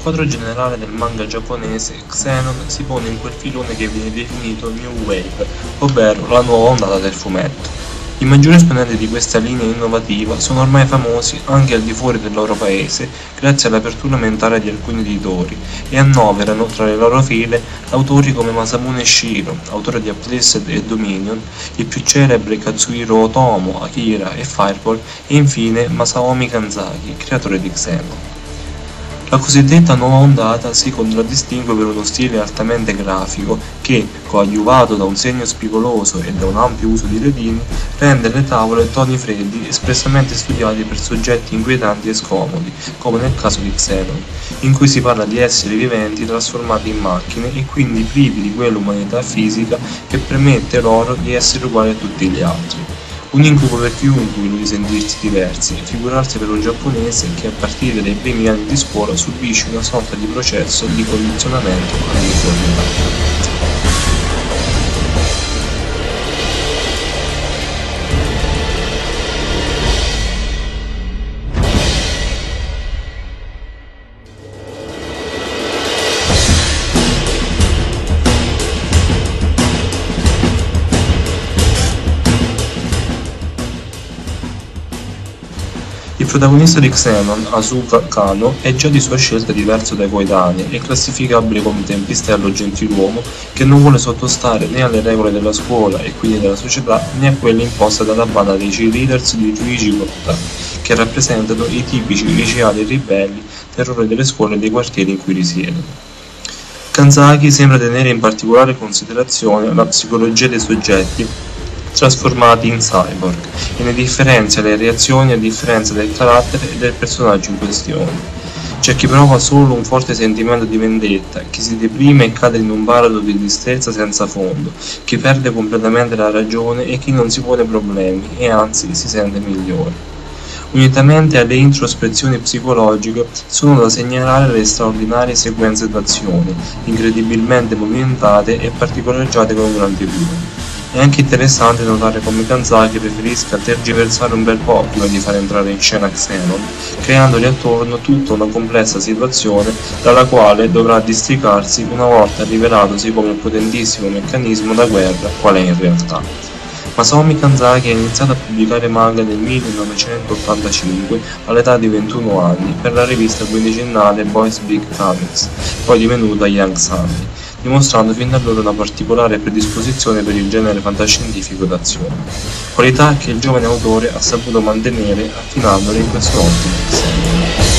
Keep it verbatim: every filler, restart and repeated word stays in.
quadro generale del manga giapponese, Xenon si pone in quel filone che viene definito New Wave, ovvero la nuova ondata del fumetto. I maggiori esponenti di questa linea innovativa sono ormai famosi anche al di fuori del loro paese grazie all'apertura mentale di alcuni editori e annoverano tra le loro file autori come Masamune Shirow, autore di Uplifted e Dominion, il più celebre Kazuhiro Otomo, Akira e Fireball e infine Masaomi Kanzaki, creatore di Xenon. La cosiddetta nuova ondata si contraddistingue per uno stile altamente grafico che, coadiuvato da un segno spigoloso e da un ampio uso di redini, rende le tavole toni freddi espressamente studiati per soggetti inquietanti e scomodi, come nel caso di Xenon, in cui si parla di esseri viventi trasformati in macchine e quindi privi di quell'umanità fisica che permette loro di essere uguali a tutti gli altri. Un incubo per chiunque quello di sentirsi diversi, figurarsi per un giapponese che a partire dai primi anni di scuola subisce una sorta di processo di condizionamento all'uniformità. Il protagonista di Xenon, Asuka Kano, è già di sua scelta diverso dai coetanei e classificabile come tempistello gentiluomo che non vuole sottostare né alle regole della scuola e quindi della società né a quelle imposte dalla banda dei cheerleaders di Yuichi Kota, che rappresentano i tipici liceali ribelli, terrore delle scuole e dei quartieri in cui risiedono. Kanzaki sembra tenere in particolare considerazione la psicologia dei soggetti trasformati in cyborg e ne differenzia le reazioni a differenza del carattere e del personaggio in questione. C'è chi prova solo un forte sentimento di vendetta, chi si deprime e cade in un baratro di tristezza senza fondo, chi perde completamente la ragione e chi non si pone problemi e anzi si sente migliore. Unitamente alle introspezioni psicologiche sono da segnalare le straordinarie sequenze d'azione, incredibilmente movimentate e particolareggiate con grande cura. È anche interessante notare come Kanzaki preferisca tergiversare un bel po' prima di far entrare in scena Xenon, creandogli attorno tutta una complessa situazione dalla quale dovrà districarsi una volta rivelatosi come il potentissimo meccanismo da guerra qual è in realtà. Masaomi Kanzaki ha iniziato a pubblicare manga nel millenovecentottantacinque all'età di ventuno anni per la rivista quindicennale Boys Big Comics, poi divenuta Young Sunday, dimostrando fin da allora una particolare predisposizione per il genere fantascientifico d'azione, qualità che il giovane autore ha saputo mantenere affinandole in questo ottimo segno.